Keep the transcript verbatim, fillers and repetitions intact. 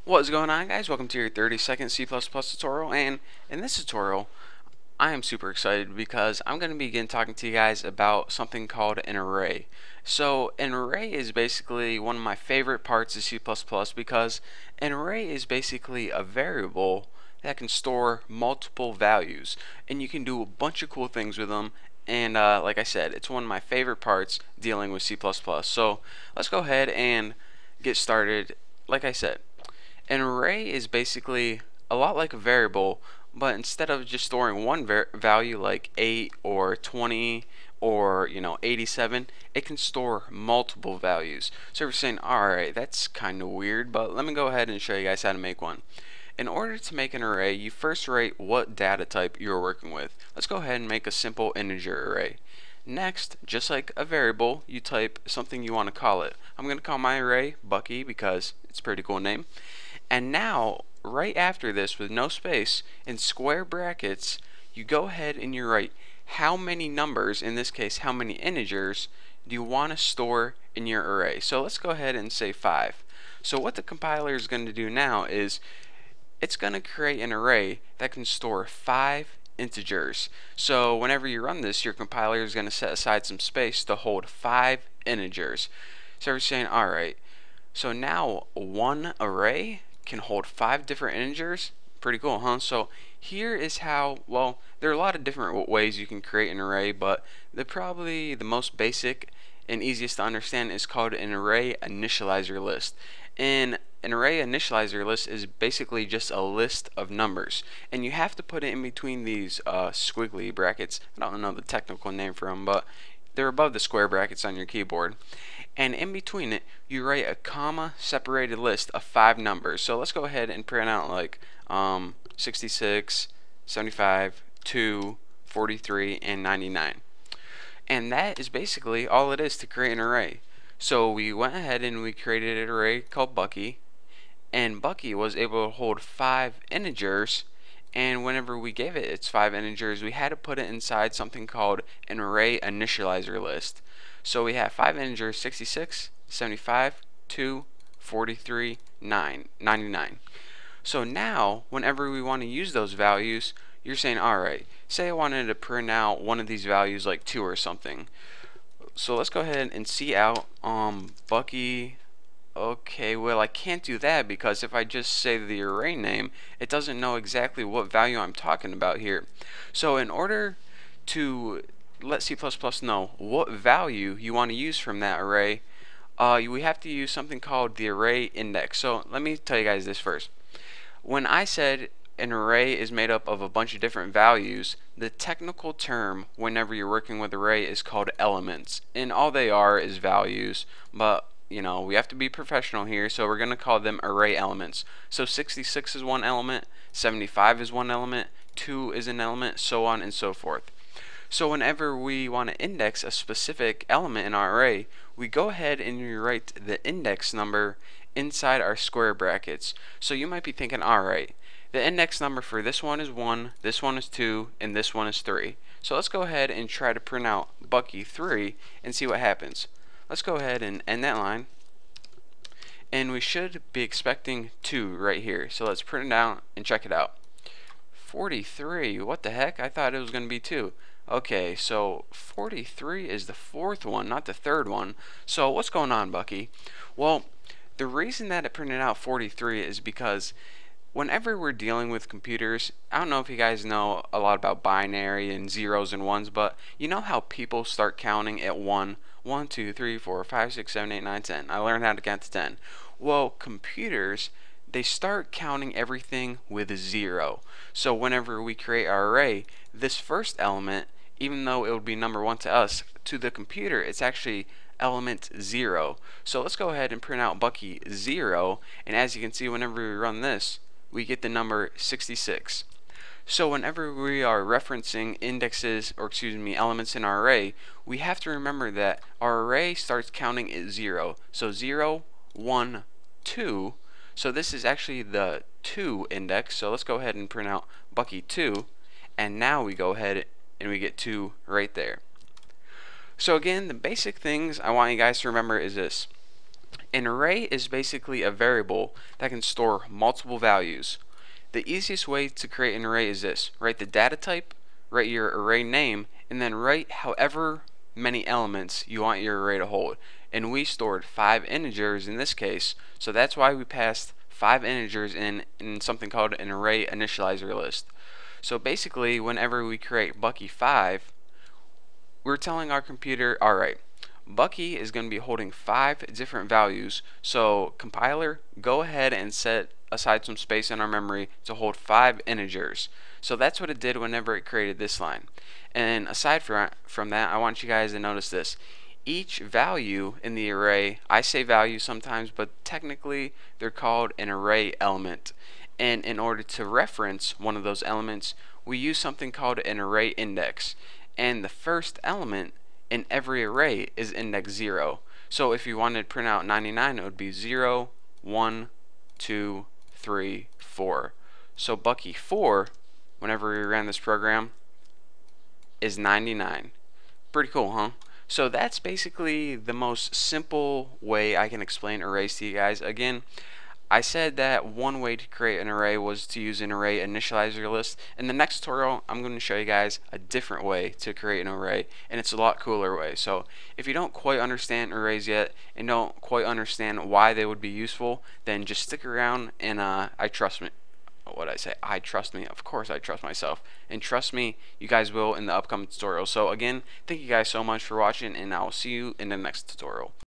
What is going on, guys? Welcome to your thirty second C plus plus tutorial, and in this tutorial I am super excited because I'm going to begin talking to you guys about something called an array. So an array is basically one of my favorite parts of C plus plus because an array is basically a variable that can store multiple values, and you can do a bunch of cool things with them. And uh, like I said, it's one of my favorite parts dealing with C plus plus. So let's go ahead and get started. Like I said, an array is basically a lot like a variable, but instead of just storing one value like eight or twenty or you know eighty-seven, it can store multiple values. So you're saying, alright, that's kind of weird, but let me go ahead and show you guys how to make one. In order to make an array, you first write what data type you're working with. Let's go ahead and make a simple integer array. Next, just like a variable, you type something you want to call it. I'm going to call my array Bucky because it's a pretty cool name. And now, right after this, with no space, in square brackets, you go ahead and you write how many numbers, in this case, how many integers, do you want to store in your array. So let's go ahead and say five. So what the compiler is going to do now is it's going to create an array that can store five integers. So whenever you run this, your compiler is going to set aside some space to hold five integers. So we're saying, alright, so now one array can hold five different integers. Pretty cool, huh? So here is how, well, there are a lot of different ways you can create an array, but the probably the most basic and easiest to understand is called an array initializer list. And an array initializer list is basically just a list of numbers, and you have to put it in between these uh, squiggly brackets. I don't know the technical name for them, but they're above the square brackets on your keyboard. And in between it, you write a comma separated list of five numbers. So let's go ahead and print out like um, sixty-six, seventy-five, two, forty-three, and ninety-nine. And that is basically all it is to create an array. So we went ahead and we created an array called Bucky, and Bucky was able to hold five integers, and whenever we gave it its five integers, we had to put it inside something called an array initializer list. So we have five integers: sixty-six, seventy-five, two, forty-three, nine, ninety-nine. So now whenever we want to use those values, you're saying, alright, say I wanted to print out one of these values like two or something. So let's go ahead and see out um, Bucky. Okay, well, I can't do that because if I just say the array name, it doesn't know exactly what value I'm talking about here. So in order to let C plus plus know what value you want to use from that array, uh, we have to use something called the array index. So let me tell you guys this first. When I said an array is made up of a bunch of different values, the technical term whenever you're working with array is called elements, and all they are is values, but you know, we have to be professional here, so we're going to call them array elements. So sixty-six is one element, seventy-five is one element, two is an element, so on and so forth. So whenever we want to index a specific element in our array, we go ahead and we write the index number inside our square brackets. So you might be thinking, alright, the index number for this one is one, this one is two, and this one is three. So let's go ahead and try to print out Bucky three and see what happens. Let's go ahead and end that line, and we should be expecting two right here. So let's print it out and check it out. forty-three, what the heck? I thought it was going to be two. Okay, so forty-three is the fourth one, not the third one. So what's going on, Bucky? Well, the reason that it printed out forty-three is because whenever we're dealing with computers, I don't know if you guys know a lot about binary and zeros and ones, but you know how people start counting at one? one, two, three, four, five, six, seven, eight, nine, ten. I learned how to count to ten. Well, computers, they start counting everything with a zero. So whenever we create our array, this first element, even though it would be number one to us, to the computer, it's actually element zero. So let's go ahead and print out Bucky zero, and as you can see, whenever we run this, we get the number sixty-six. So whenever we are referencing indexes, or excuse me, elements in our array, we have to remember that our array starts counting at zero. So zero, one, two. So this is actually the two index. So let's go ahead and print out Bucky two, and now we go ahead and we get two right there. So again, the basic things I want you guys to remember is this. An array is basically a variable that can store multiple values. The easiest way to create an array is this: write the data type, write your array name, and then write however many elements you want your array to hold. And we stored five integers in this case, so that's why we passed five integers in, in something called an array initializer list. So basically, whenever we create Bucky five, we're telling our computer, alright, Bucky is going to be holding five different values, so compiler, go ahead and set aside some space in our memory to hold five integers. So that's what it did whenever it created this line. And aside from, from that, I want you guys to notice this. Each value in the array, I say value sometimes, but technically they're called an array element. And in order to reference one of those elements, we use something called an array index. And the first element in every array is index zero. So if you wanted to print out ninety-nine, it would be zero, one, two, three, four. So Bucky four, whenever we ran this program, is ninety-nine. Pretty cool, huh? So that's basically the most simple way I can explain arrays to you guys. Again, I said that one way to create an array was to use an array initializer list. In the next tutorial, I'm going to show you guys a different way to create an array, and it's a lot cooler way. So if you don't quite understand arrays yet and don't quite understand why they would be useful, then just stick around, and uh, I trust me. What I say? I trust me. Of course I trust myself. And trust me, you guys will in the upcoming tutorial. So again, thank you guys so much for watching, and I will see you in the next tutorial.